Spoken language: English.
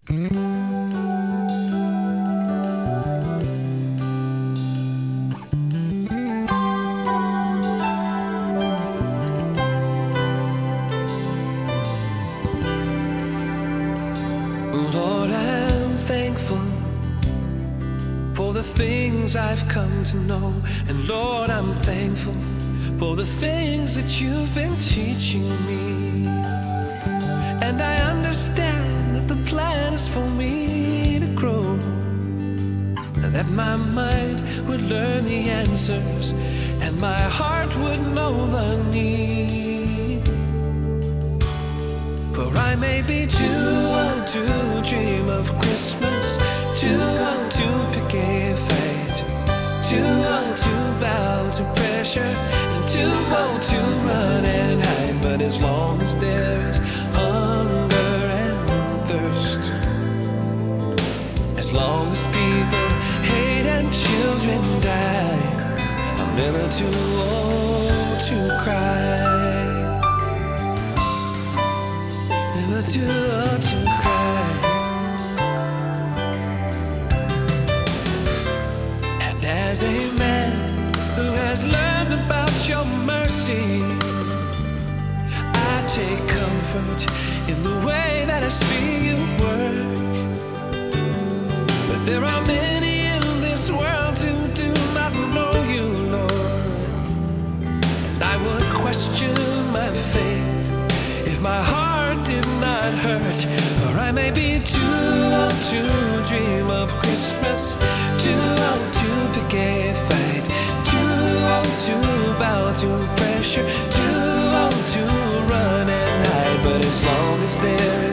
Lord, I'm thankful for the things I've come to know. And Lord, I'm thankful for the things that you've been teaching me. And I understand that the plan is for me to grow, and that my mind would learn the answers and my heart would know the need. For I may be too old to dream of Christmas, too old to pick a fight, too old to bow to pressure, and too old to run and hide. But as long as there's hunger and thirst, as long as people hate and children die, I'm never too old to cry. Never too old to cry. And as a man who has learned about your mercy, I take comfort in the way that I see you work. But there are many in this world who do not know you, Lord, and I would question my faith if my heart did not hurt. For I may be too old to dream of Christmas, too old to pick a fight, too old to bow to pressure, too old to run and hide. But as long as there